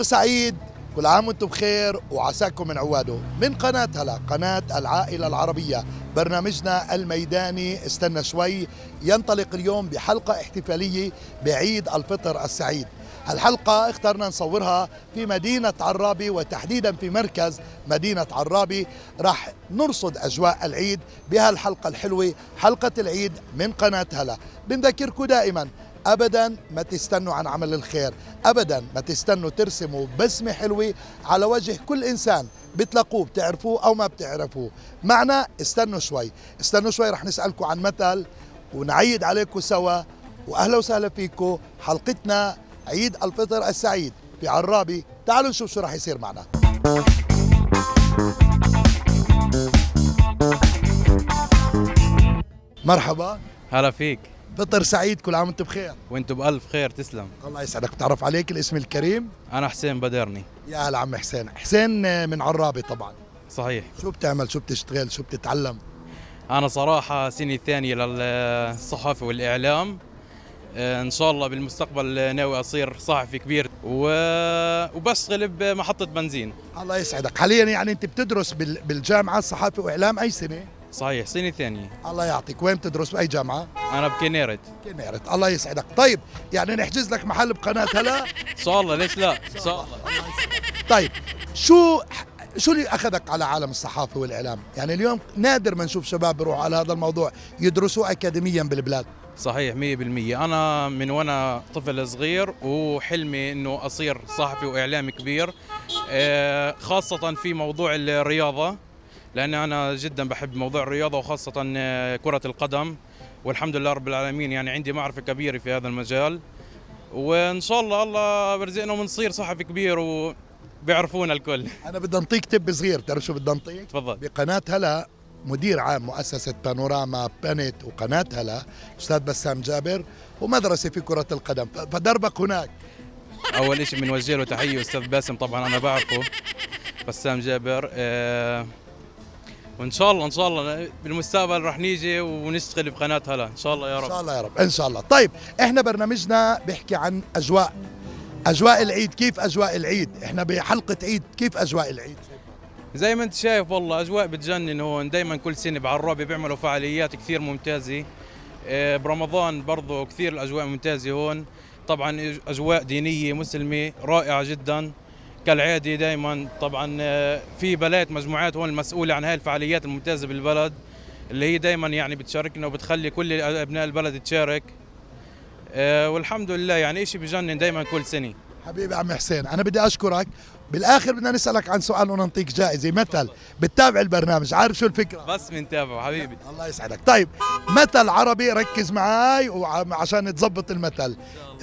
سعيد، كل عام وانتم بخير وعساكم من عواده. من قناة هلا، قناة العائلة العربية، برنامجنا الميداني استنى شوي ينطلق اليوم بحلقة احتفالية بعيد الفطر السعيد. هالحلقة اخترنا نصورها في مدينة عرابي وتحديدا في مركز مدينة عرابي. راح نرصد أجواء العيد بهالحلقة الحلوة، حلقة العيد من قناة هلا. بنذكركم دائما أبدا ما تستنوا عن عمل الخير، أبدا ما تستنوا ترسموا بسمة حلوة على وجه كل إنسان بتلاقوه، بتعرفوه أو ما بتعرفوه. معنا استنوا شوي، استنوا شوي، رح نسألكم عن مثل ونعيد عليكم سوا. وأهلا وسهلا فيكم، حلقتنا عيد الفطر السعيد في عرابي. تعالوا نشوف شو رح يصير معنا. مرحبا، هلا فيك. فطر سعيد، كل عام وانت بخير. وانتم بألف خير، تسلم. الله يسعدك. بتعرف عليك الاسم الكريم؟ أنا حسين بدرني. يا هلا عم حسين. حسين من عرابي طبعا. صحيح. شو بتعمل، شو بتشتغل، شو بتتعلم؟ أنا صراحة سنة ثانية للصحافة والإعلام. إن شاء الله بالمستقبل ناوي أصير صحفي كبير وبشتغل بمحطة بنزين. الله يسعدك. حاليا يعني أنت بتدرس بالجامعة صحافة وإعلام، أي سنة؟ صحيح، سنة ثانية. الله يعطيك. وين بتدرس، بأي جامعة؟ أنا بكنيرت. كنيرت. الله يسعدك. طيب يعني نحجز لك محل بقناة هلا؟ إن شاء الله، ليش لا؟ إن شاء الله. طيب شو اللي أخذك على عالم الصحافة والإعلام؟ يعني اليوم نادر ما نشوف شباب بيروحوا على هذا الموضوع يدرسوا أكاديميا بالبلاد. صحيح 100%. أنا من وأنا طفل صغير وحلمي إنه أصير صحفي وإعلامي كبير، خاصة في موضوع الرياضة، لأن أنا جدا بحب موضوع الرياضة وخاصة كرة القدم، والحمد لله رب العالمين يعني عندي معرفة كبيرة في هذا المجال. وإن شاء الله برزقنا ونصير صحفي كبير وبيعرفونا الكل. أنا بدي أنطيك تب صغير، تعرف شو بدي أنطيك؟ تفضل. بقناة هلا مدير عام مؤسسة بانوراما بانت وقناة هلا أستاذ بسام جابر، ومدرسة في كرة القدم، فدربك هناك. أول شيء بنوجه له تحية أستاذ باسم، طبعا أنا بعرفه، بسام جابر. وإن شاء الله بالمستقبل رح نيجي ونشتغل بقناة هلا إن شاء الله يا رب. إن شاء الله يا رب، إن شاء الله. طيب إحنا برنامجنا بيحكي عن أجواء العيد. كيف أجواء العيد؟ إحنا بحلقة عيد، كيف أجواء العيد؟ زي ما انت شايف والله اجواء بتجنن هون. دائما كل سنه بعرابي بيعملوا فعاليات كثير ممتازه. برمضان برضه كثير الاجواء ممتازه هون. طبعا اجواء دينيه مسلمه رائعه جدا كالعاده دائما. طبعا في بلاد مجموعات هون المسؤوله عن هاي الفعاليات الممتازه بالبلد، اللي هي دائما يعني بتشاركنا وبتخلي كل ابناء البلد تشارك. والحمد لله يعني شيء بجنن دائما كل سنه. حبيبي عم حسين، أنا بدي أشكرك. بالآخر بدنا نسألك عن سؤال ونعطيك جائزة. مثل بتتابع البرنامج، عارف شو الفكرة؟ بس بنتابعه حبيبي. الله يسعدك. طيب مثل عربي، ركز معي عشان تظبط المثل.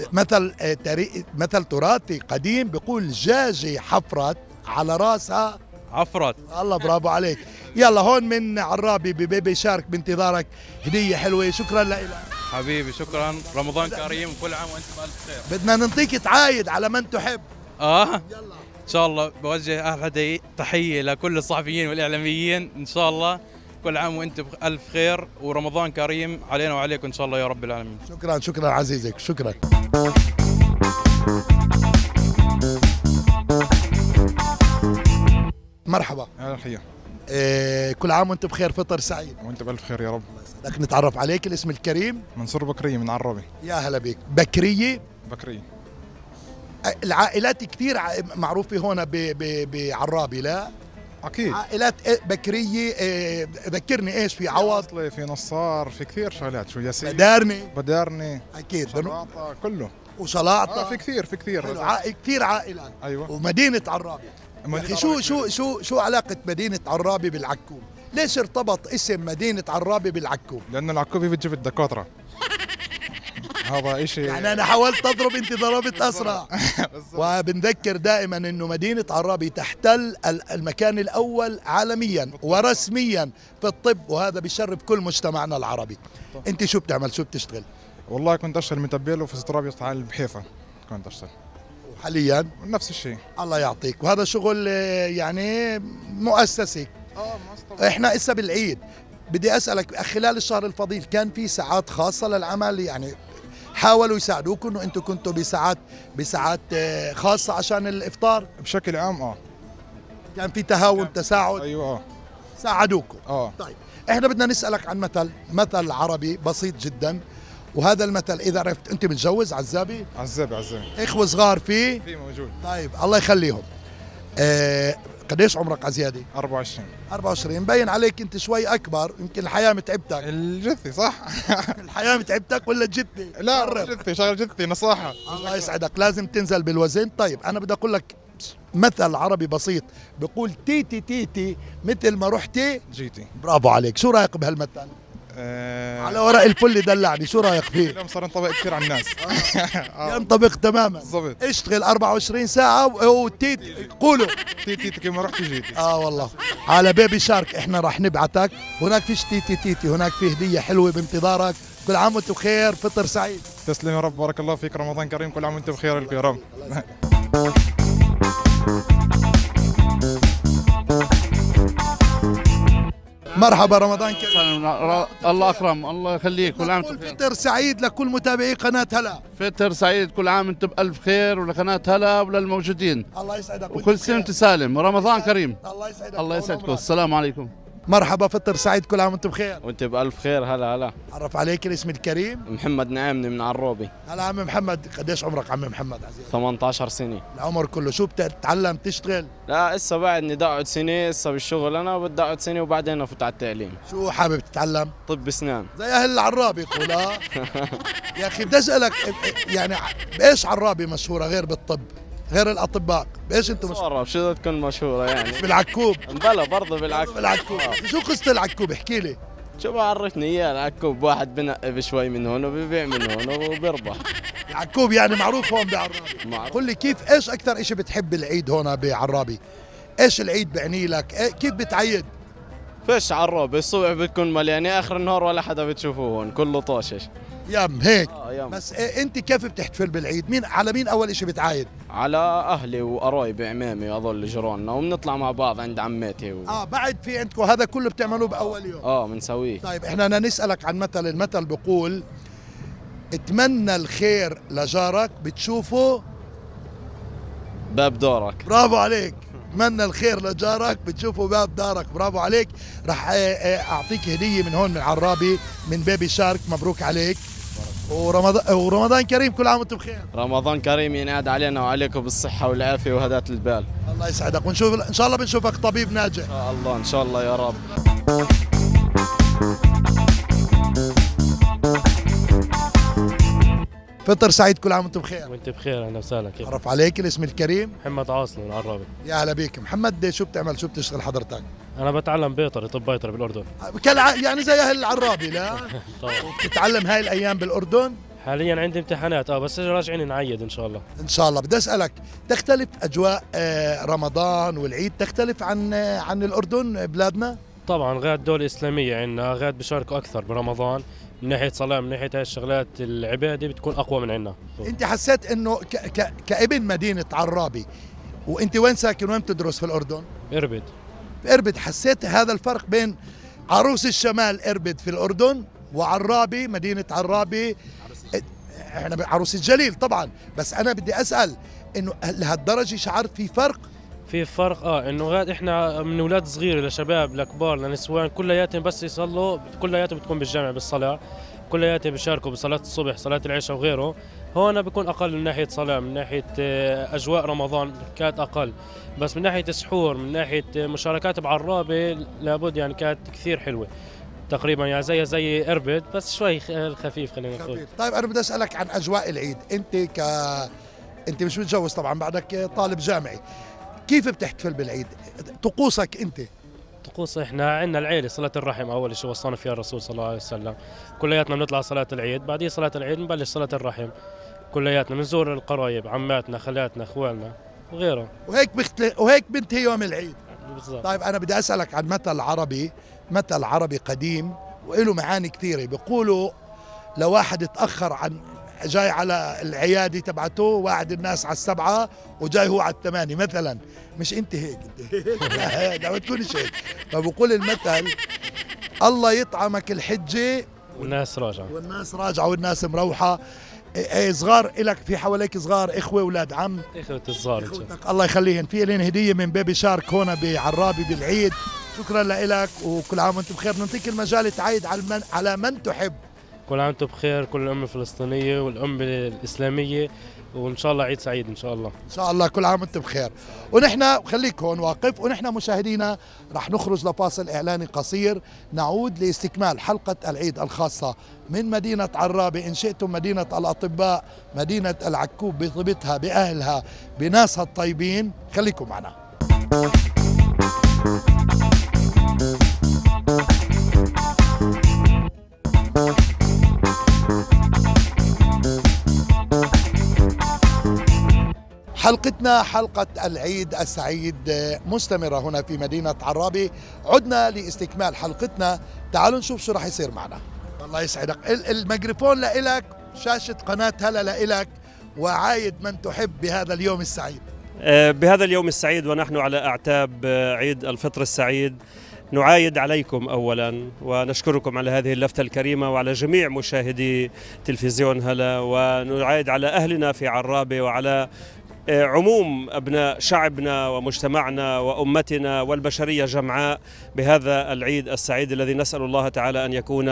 مثل تراثي قديم بيقول جاجي حفرت على راسها عفرت. الله، برافو عليك. يلا هون من عرابي ببيبي شارك بانتظارك هدية حلوة. شكرا لك حبيبي، شكرا. رمضان كريم، كل عام وانت بألف خير. بدنا ننطيك تعايد على من تحب. يلا ان شاء الله. بوجه احلى تحيه لكل الصحفيين والاعلاميين. ان شاء الله كل عام وانت بألف خير ورمضان كريم علينا وعليكم ان شاء الله يا رب العالمين. شكرا عزيزك، شكرا. مرحبا. اهلا حيا. كل عام وانت بخير، فطر سعيد. وانت بالف خير يا رب. بدك نتعرف عليك، الاسم الكريم؟ منصور بكرية من عرابي. يا هلا بك. بكرية. بكرية. العائلات كثير معروفة هون بعرابي، لا؟ اكيد. عائلات بكرية. ذكرني ايش، في عوض، في نصار، في كثير شغلات، شو ياسين، بدارني اكيد، شلاطة، كله. وشلاطة. في كثير كثير عائلات. ايوه. ومدينة عرابي. يا اخي شو علاقة مدينة عرابي بالعكوب؟ ليش ارتبط اسم مدينة عرابي بالعكوب؟ لأن العكوب بتجيب الدكاترة. هذا شيء يعني أنا حاولت أضرب، أنت ضربت أسرع. وبنذكر دائما أنه مدينة عرابي تحتل المكان الأول عالميا ورسميا في الطب، وهذا بيشرف كل مجتمعنا العربي. أنت شو بتعمل، شو بتشتغل؟ والله كنت أشتغل متبيل وفي استرابية على بحيفا كنت أشتغل. وحاليا؟ نفس الشيء. الله يعطيك. وهذا شغل يعني مؤسسي. احنا هسه بالعيد، بدي اسالك خلال الشهر الفضيل كان في ساعات خاصه للعمل؟ يعني حاولوا يساعدوكم انه انتم كنتوا بساعات خاصه عشان الافطار؟ بشكل عام كان في تهاون تساعد؟ ايوه ساعدوكم. طيب احنا بدنا نسالك عن مثل عربي بسيط جدا، وهذا المثل اذا عرفت. انت متجوز عزابي؟ عزابي اخوه صغار في موجود. طيب الله يخليهم. قديش عمرك عزيادي؟ 24. مبين عليك انت شوي اكبر، يمكن الحياه متعبتك. الجثي صح؟ الحياه متعبتك ولا الجثي؟ لا جثي، شغل جثي نصاحه. الله يسعدك، لازم تنزل بالوزن. طيب انا بدي اقول لك مثل عربي بصيط بقول تيتي تيتي مثل ما رحتي جيتي. برافو عليك. شو رايك بهالمثل؟ على ورق الفل دلعني، شو رايك فيه؟ اليوم صار ينطبق كثير على الناس. ينطبق تماما بالضبط. اشتغل 24 ساعة وتيتي قولوا تيتي كما رحتي جيتي. والله. على بيبي شارك احنا راح نبعتك، هناك فيش تيتي تيتي، هناك في هدية حلوة بانتظارك. كل عام وانتم بخير، فطر سعيد. تسلم يا رب، بارك الله فيك، رمضان كريم، كل عام وانتم بخير يا رب. مرحبا، رمضان كريم. الله اكرم، الله يخليك، كل عام وانتم فطر سعيد لكل متابعي قناة هلا. فطر سعيد، كل عام انتم بألف خير، ولقناة هلا وللموجودين. الله يسعدك وكل سنة وانت سالم، ورمضان كريم. الله يسعدك. الله يسعدكم، السلام عليكم. مرحبا، فطر سعيد، كل عام وانتم بخير. وانت بألف خير. هلا عرف عليك الاسم الكريم؟ محمد نعيمني من عروبي. هلا عم محمد، قديش عمرك عم محمد عزيز؟ 18 سنة. العمر كله. شو بتتعلم تشتغل؟ لا لسه بعدني دقعد سنة، لسه بالشغل انا، بدي اقعد سنة وبعدين افوت على التعليم. شو حابب تتعلم؟ طب اسنان. زي اهل العرابي يقول يا اخي بدي اسالك، يعني بايش عرابي مشهورة غير بالطب؟ غير الاطباء، بايش انتم مشهورة؟ شو بدها تكون مشهورة يعني؟ بالعكوب. مبلا برضه بالعكوب. شو قصة العكوب؟ احكي لي. شو بعرفني اياه العكوب؟ واحد بنقي بشوي من هون وبيبيع من هون وبيربح. العكوب يعني معروف هون بعرابي. قل لي كيف، ايش اكثر شيء بتحب العيد هون بعرابي؟ ايش العيد بعني لك؟ كيف بتعيد؟ فيش عرابي الصبح بتكون مليانة، اخر النهار ولا حدا بتشوفوه هون، كله طاشش. يم هيك. يم. بس انت كيف بتحتفل بالعيد؟ مين على مين اول شيء بتعايد؟ على اهلي وقرايبي عمامي وهذول جيراننا، وبنطلع مع بعض عند عماتي بعد في عندكم هذا كله بتعملوه باول يوم؟ بنسويه. طيب احنا بدنا نسالك عن المثل بقول اتمنى الخير لجارك بتشوفه باب دارك. برافو عليك. اتمنى الخير لجارك بتشوفه باب دارك. برافو عليك. راح اعطيك هديه من هون من عرابي من بيبي شارك. مبروك عليك، ورمضان كريم، كل عام وانتم بخير. رمضان كريم ينعاد علينا وعليكم بالصحة والعافية وهداة البال. الله يسعدك، ونشوف ان شاء الله بنشوفك طبيب ناجح. الله ان شاء الله يا رب. فطر سعيد، كل عام وانتم بخير. وانت بخير، اهلا وسهلا. كيف؟ عرف عليك الاسم الكريم؟ محمد عاصم من عرابي. يا هلا بيك محمد. شو بتعمل، شو بتشتغل حضرتك؟ انا بتعلم بيطري، طب بيطري بالاردن. يعني زي اهل العرابي لا؟ طبعا. وبتتعلم هاي الايام بالاردن؟ حاليا عندي امتحانات بس راجعين نعيد ان شاء الله. ان شاء الله. بدي اسالك، تختلف اجواء رمضان والعيد تختلف عن الاردن بلادنا؟ طبعا غير الدول الاسلاميه عندنا، غير بيشاركوا اكثر برمضان من ناحيه صلاه، من ناحيه هاي الشغلات العباده بتكون اقوى من عندنا. انت حسيت انه كابن مدينه عرابي، وانت وين ساكن، وين بتدرس في الاردن؟ اربد. في اربد. حسيت هذا الفرق بين عروس الشمال اربد في الاردن وعرابي مدينه عرابي؟ احنا عروس الجليل طبعا، بس انا بدي اسال انه لهالدرجه شعرت في فرق؟ في فرق انه غاد احنا من اولاد صغيره لشباب لكبار لنسوان كلياتهم بس يصلوا، كلياتهم بتكون بالجامع بالصلاه، كلياتهم بيشاركوا بصلاه الصبح، صلاه العشاء وغيره. هون بيكون اقل من ناحيه صلاه، من ناحيه اجواء رمضان كانت اقل، بس من ناحيه سحور، من ناحيه مشاركات بعرابه لابد يعني كانت كثير حلوه تقريبا، يعني زي اربد بس شوي خفيف خلينا نقول. طيب انا بدي اسالك عن اجواء العيد. انت مش متجوز طبعا، بعدك طالب جامعي، كيف بتحتفل بالعيد؟ طقوسك انت؟ طقوس احنا عندنا العيله، صلاه الرحم اول شيء وصانا فيها الرسول صلى الله عليه وسلم. كلياتنا بنطلع صلاه العيد، بعدين صلاه العيد بنبلش صلاه الرحم، كلياتنا بنزور القرايب، عماتنا، خالاتنا، اخوالنا وغيره. وهيك بنتهي يوم العيد. بالضبط. طيب انا بدي اسالك عن مثل عربي قديم وله معاني كثيره. بيقولوا لواحد اتاخر جاي على العياده تبعته، واعد الناس على 7 وجاي هو على 8 مثلا. مش انت هيك، لا ما تكونش هيك. فبقول المثل الله يطعمك الحجه والناس راجعه والناس مروحه. صغار إلك في حواليك صغار إخوة أولاد عم؟ اخوة الصغار ان شاء الله. الله يخليهم. في لين هدية من بيبي شارك هون بعرابي بالعيد. شكرا لك وكل عام وانتم بخير. نعطيك المجال تعيد على من تحب. كل عام وانتم بخير، كل الأمة الفلسطينية والأمة الإسلامية، وإن شاء الله عيد سعيد إن شاء الله. إن شاء الله كل عام وانتم بخير. ونحن خليك هون واقف، ونحن مشاهدينا رح نخرج لفاصل إعلاني قصير، نعود لاستكمال حلقة العيد الخاصة من مدينة عرابي، إن شئتم مدينة الأطباء، مدينة العكوب بطيبتها بأهلها بناسها الطيبين. خليكم معنا. حلقتنا حلقة العيد السعيد مستمرة هنا في مدينة عرابي. عدنا لاستكمال حلقتنا، تعالوا نشوف شو راح يصير معنا. الله يسعدك. الميكروفون لإلك، شاشة قناة هلا لإلك، وعايد من تحب بهذا اليوم السعيد. بهذا اليوم السعيد ونحن على أعتاب عيد الفطر السعيد، نعايد عليكم أولا ونشكركم على هذه اللفتة الكريمة وعلى جميع مشاهدي تلفزيون هلا، ونعايد على أهلنا في عرابي وعلى عموم أبناء شعبنا ومجتمعنا وأمتنا والبشرية جمعاء بهذا العيد السعيد الذي نسأل الله تعالى أن يكون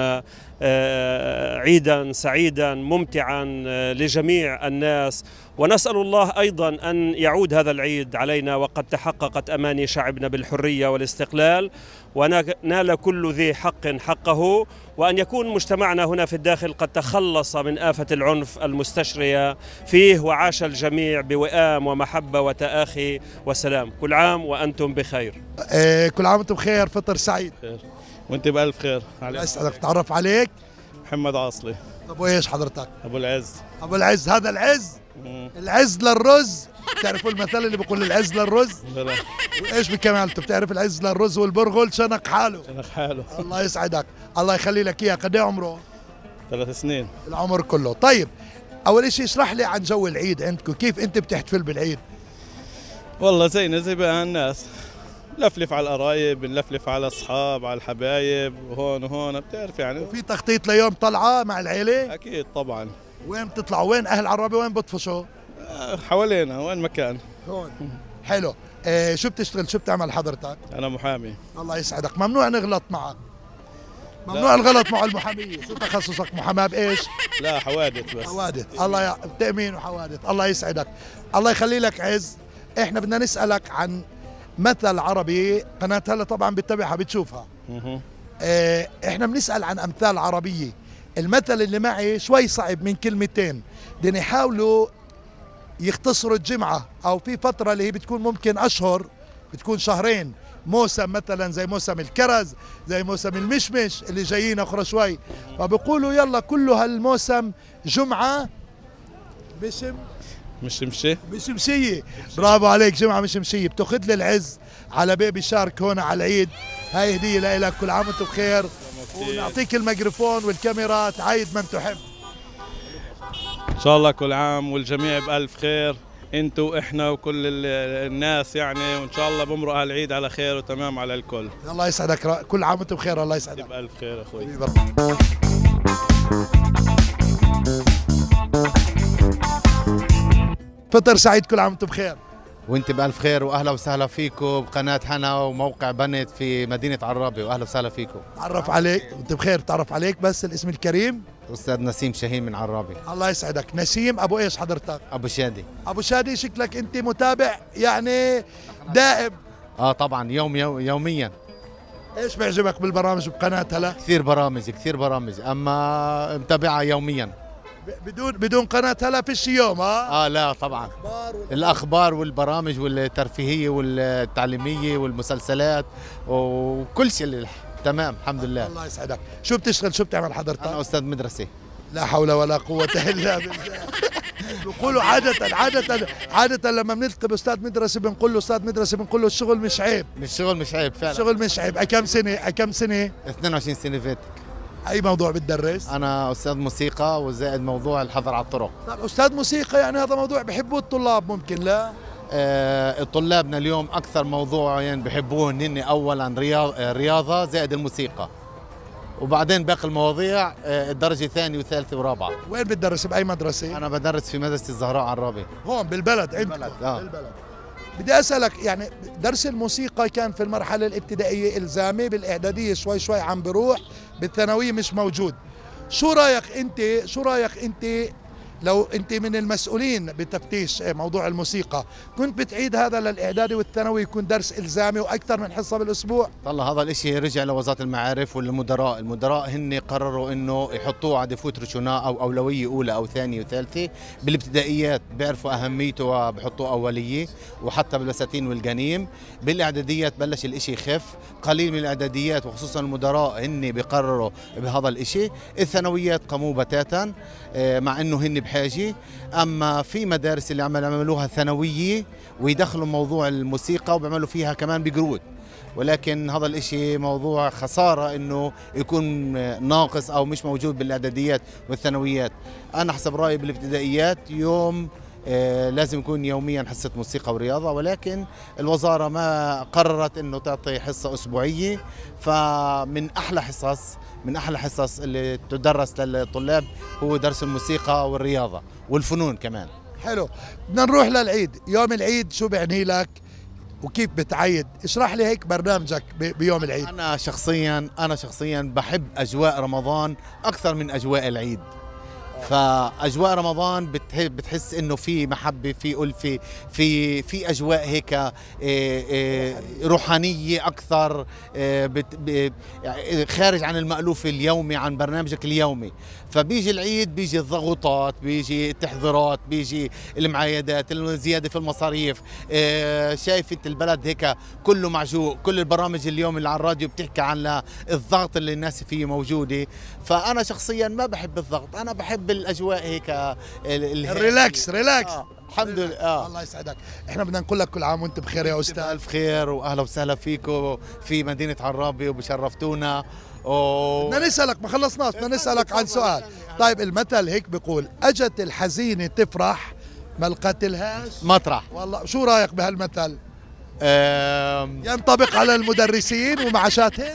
عيدا سعيدا ممتعا لجميع الناس، ونسأل الله أيضا أن يعود هذا العيد علينا وقد تحققت أماني شعبنا بالحرية والاستقلال، ونال كل ذي حق حقه، وأن يكون مجتمعنا هنا في الداخل قد تخلص من آفة العنف المستشرية فيه، وعاش الجميع بوئام ومحبة وتآخي وسلام. كل عام وأنتم بخير. كل عام وأنتم بخير، فطر سعيد. وانت بألف خير. أسعدك. تعرف عليك؟ محمد عاصلي. طب وإيش حضرتك؟ أبو العز. أبو العز. هذا العز؟ العز للرز. بتعرفوا المثل اللي بيقول العز للرز؟ بلا. وايش بكمالته؟ بتعرف العز للرز والبرغل شنق حاله. شنق حاله. الله يسعدك، الله يخلي لك اياه. قد ايه عمره؟ 3 سنين. العمر كله. طيب اول شيء اشرح لي عن جو العيد عندكم، كيف انت بتحتفل بالعيد؟ والله زينا زي بقى الناس، نلفلف على القرايب، نلفلف على الاصحاب، على الحبايب، وهون وهون بتعرف يعني. وفي تخطيط ليوم طلعه مع العيله؟ اكيد طبعا. وين بتطلعوا؟ وين اهل عرابي وين بتفشوا؟ حوالينا وين مكان. هون. حلو. شو بتشتغل؟ شو بتعمل حضرتك؟ انا محامي. الله يسعدك. ممنوع نغلط معك. ممنوع الغلط مع المحامية. شو تخصصك؟ محاماة بإيش؟ لا حوادث بس. حوادث. الله تأمين وحوادث. الله يسعدك. الله يخلي لك عز. احنا بدنا نسألك عن مثل عربي، قناة هلا طبعا بتتابعها بتشوفها. احنا بنسأل عن أمثال عربية. المثل اللي معي شوي صعب من كلمتين، بدنا يحاولوا يختصروا الجمعة، أو في فترة اللي هي بتكون ممكن أشهر، بتكون شهرين، موسم مثلا زي موسم الكرز، زي موسم المشمش اللي جايين أخرى شوي، فبقولوا يلا كله هالموسم جمعة مشمشية. برافو عليك، جمعة مشمشية. بتاخذ لي العز على بيبي شارك هون على العيد، هاي هدية لك. كل عام وانتم بخير، ونعطيك الميكروفون والكاميرا تعايد من تحب. ان شاء الله كل عام والجميع بألف خير، انتوا واحنا وكل الناس يعني، وان شاء الله بمرق هالعيد على خير وتمام على الكل. الله يسعدك. كل عام وانتم بخير. الله يسعدك. بألف خير اخوي. فطر سعيد. كل عام وانتم بخير. وانت بألف خير، واهلا وسهلا فيكم بقناة حنا وموقع بنت في مدينة عرابي، واهلا وسهلا فيكم. تعرف عليك وانت بخير. تعرف عليك بس الاسم الكريم؟ استاذ نسيم شاهين من عرابي. الله يسعدك. نسيم ابو ايش حضرتك؟ ابو شادي. ابو شادي. شكلك انت متابع يعني دائم. طبعا يوميا. ايش بيعجبك بالبرامج بقناة هلا؟ كثير برامج، اما متابعها يوميا. بدون قناة هلا فيش يوم؟ لا طبعا. الأخبار والبرامج والترفيهية والتعليمية والمسلسلات وكل شيء تمام الحمد لله. الله يسعدك. شو بتشتغل؟ شو بتعمل حضرتك؟ أنا أستاذ مدرسة. لا حول ولا قوة إلا بالله. بيقولوا عادة لما بنلتقي بأستاذ مدرسة بنقول له أستاذ مدرسة، بنقول له الشغل مش عيب. الشغل مش عيب فعلا. الشغل مش عيب. كم سنة؟ 22 سنة فاتك. أي موضوع بتدرس؟ أنا أستاذ موسيقى، وزائد موضوع الحظر على الطرق. طيب أستاذ موسيقى، يعني هذا موضوع بحبوه الطلاب ممكن لا؟ طلابنا اليوم أكثر موضوع يعني بحبوه هن أولا رياضة زائد الموسيقى، وبعدين باقي المواضيع الدرجة الثانية وثالثة ورابعة. وين بتدرس بأي مدرسة؟ أنا بدرس في مدرسة الزهراء عرابي. هون بالبلد عندكم؟ بالبلد. بدي أسألك يعني درس الموسيقى كان في المرحلة الابتدائية إلزامي، بالإعدادية شوي شوي عم بروح، بالثانوية مش موجود. شو رأيك أنت لو أنت من المسؤولين بتفتيش موضوع الموسيقى، كنت بتعيد هذا للإعدادي والثانوي يكون درس إلزامي وأكثر من حصة بالأسبوع؟ طلع هذا الاشي رجع لوزارة المعارف والمدراء، المدراء هن قرروا انه يحطوه على ديفوت رشوناء او اولوية اولى او ثانية وثالثة. بالابتدائيات بيعرفوا اهميته وبحطوه اولية، وحتى بالبساتين والجنيم. بالاعداديات بلش الاشي يخف، قليل من الاعداديات وخصوصا المدراء هن بيقرروا بهذا الاشي. الثانويات قاموا بتاتا مع انه هن بحاجة. اما في مدارس اللي عملوها ثانوية ويدخلوا موضوع الموسيقى وبيعملوا فيها كمان بقرود، ولكن هذا الاشي موضوع خسارة انه يكون ناقص او مش موجود بالاعداديات والثانويات. انا حسب رايي بالابتدائيات يوم لازم يكون يوميا حصة موسيقى ورياضة، ولكن الوزارة ما قررت انه تعطي حصة اسبوعية. فمن احلى حصص اللي تدرس للطلاب هو درس الموسيقى والرياضة والفنون كمان. حلو. بدنا نروح للعيد. يوم العيد شو بيعني لك وكيف بتعيد؟ اشرح لي هيك برنامجك بيوم العيد. انا شخصيا بحب اجواء رمضان اكثر من اجواء العيد. فاجواء رمضان بتحس انه في محبه، في ألفة، في اجواء هيك روحانيه اكثر، خارج عن المألوف اليومي، عن برنامجك اليومي. فبيجي العيد، بيجي الضغوطات، بيجي التحضيرات، بيجي المعايدات، الزياده في المصاريف. شايف انت البلد هيك كله معجوق، كل البرامج اليوم اللي على الراديو بتحكي عن الضغط اللي الناس فيه موجوده. فانا شخصيا ما بحب الضغط، انا بحب الاجواء هيك الريلاكس. الحمد لله. الله يسعدك. احنا بدنا نقول لك كل عام وانت بخير يا استاذ. الف خير واهلا وسهلا فيكم في مدينه عرابي وبشرفتونا. بدنا نسالك، ما خلصناش، بدنا نسالك عن سؤال. طيب المثل هيك بيقول اجت الحزينه تفرح ما لقتلهاش مطرح. والله شو رايك بهالمثل؟ ينطبق على المدرسين ومعاشاتهم؟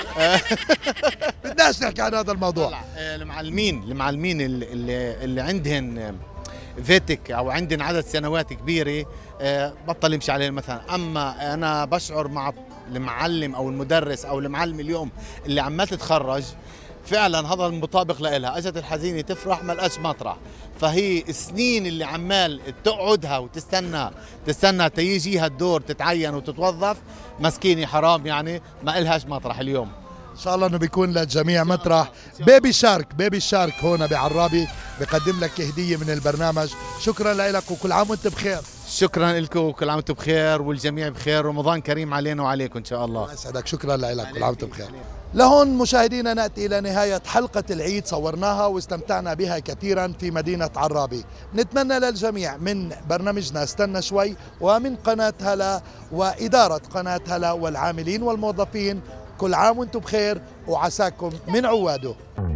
بدناش نحكي عن هذا الموضوع. المعلمين اللي عندهن فيتك او عندهن عدد سنوات كبيره بطل يمشي عليه مثلا. اما انا بشعر مع المعلم او المدرس او المعلم اليوم اللي عمال تتخرج، فعلا هذا المطابق لها. اجت الحزينه تفرح ما لقاش مطرح. فهي السنين اللي عمال تقعدها وتستنى تيجيها الدور تتعين وتتوظف، مسكينه حرام يعني ما إلهاش مطرح اليوم. ان شاء الله انه بيكون للجميع مطرح. بيبي شارك هون بعرابي بقدم لك هديه من البرنامج. شكرا لك وكل عام وانت بخير. شكرا لكم وكل عام وانتم بخير والجميع بخير. رمضان كريم علينا وعليكم ان شاء الله. الله يسعدك. شكرا لك. كل عام وانتم بخير. لهون مشاهدينا نأتي إلى نهاية حلقة العيد، صورناها واستمتعنا بها كثيرا في مدينة عرابي. نتمنى للجميع من برنامجنا استنى شوي ومن قناة هلا وإدارة قناة هلا والعاملين والموظفين كل عام وانتم بخير وعساكم من عواده.